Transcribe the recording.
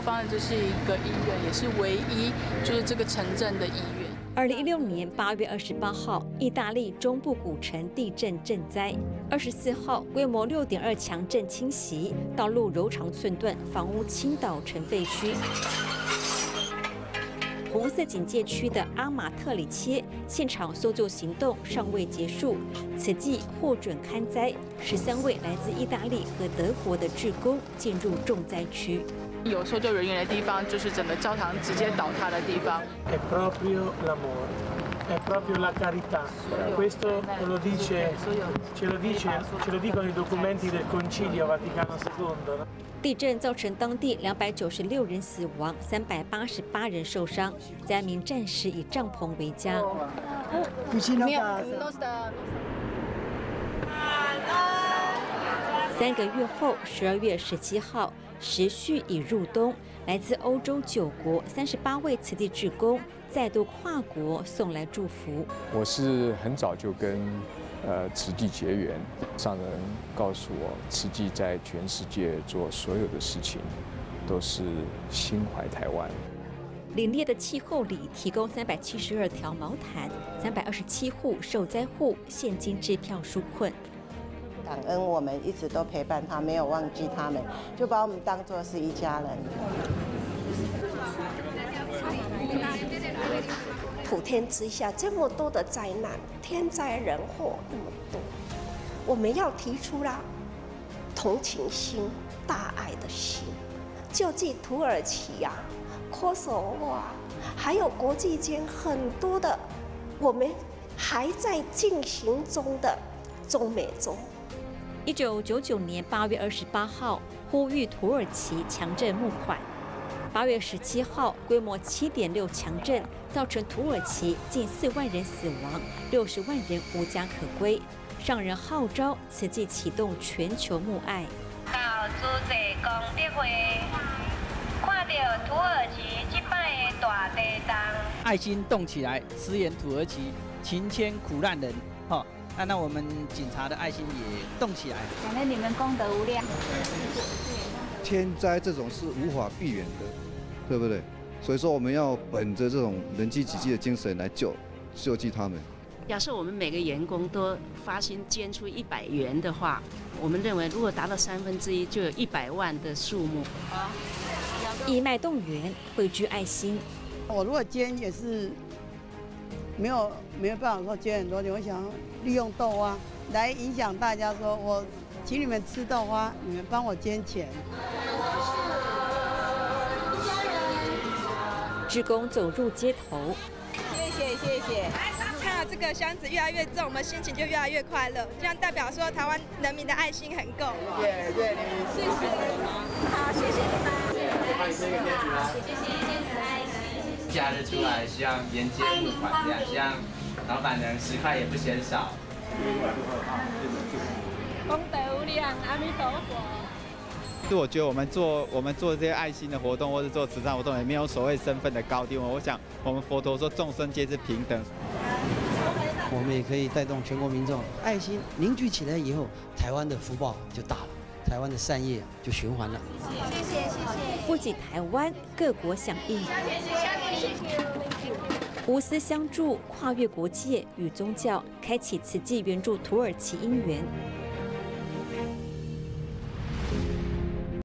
方的这是一个医院，也是唯一就是这个城镇的医院。 2016年8月28号，意大利中部古城地震震灾。24号，规模6.2强震侵袭，道路柔肠寸断，房屋倾倒成废墟。红色警戒区的阿马特里切现场搜救行动尚未结束，此际获准勘灾，13位来自意大利和德国的志工进入重灾区。 有搜救人员的地方，就是整个教堂直接倒塌的地方。 È proprio l'amore, è proprio la carità. Questo ce lo dicono i documenti del Concilio Vaticano II. 地震造成当地296人死亡，388人受伤，灾民暂时以帐篷为家。3个月后，12月17号，时序已入冬，来自欧洲9国38位慈济志工再度跨国送来祝福。 我是很早就跟慈济结缘，上人告诉我，慈济在全世界做所有的事情，都是心怀台湾。 凛冽的气候里，提供372条毛毯，327户受灾户现金支票纾困。 感恩我们一直都陪伴他，没有忘记他们，就把我们当作是一家人。 普天之下这么多的灾难，天灾人祸那么多，我们要提出啦同情心、大爱的心，救济土耳其啊、科索沃啊，还有国际间很多的我们还在进行中的中美洲。 1999年8月28号，呼吁土耳其强震募款。8月17号，规模7.6强震造成土耳其近4万人死亡，60万人无家可归。上人号召慈济启动全球募爱。 到主席功德会，看到土耳其这摆的大地震， 爱心动起来，支援土耳其，勤牵苦难人，那我们警察的爱心也动起来。 感恩你们功德无量。 天灾这种是无法避免的，对不对？所以说我们要本着这种人济己济的精神来救济他们。 要是我们每个员工都发心捐出100元的话，我们认为如果达到1/3，就有100万的数目。 义卖动员，汇聚爱心。 我如果捐也是没有办法说捐很多钱，我想利用豆花来影响大家，说我请你们吃豆花，你们帮我捐钱。 志工走入街头， 谢谢。看到这个箱子越来越重，我们心情就越来越快乐，这样代表说台湾人民的爱心很够。 谢谢你， 谢谢你们，好，谢谢你们，谢谢爱心。假日出来，希望沿街募款，这样希望老板娘10块也不嫌少。 功德无量，阿弥陀佛。 是我觉得我们做这些爱心的活动，或者做慈善活动，也没有所谓身份的高低。我想我们佛陀说众生皆是平等。 我们也可以带动全国民众爱心凝聚起来以后，台湾的福报就大了，台湾的善业就循环了。 谢谢。不仅台湾，各国响应，无私相助，跨越国界与宗教，开启慈济援助土耳其因缘。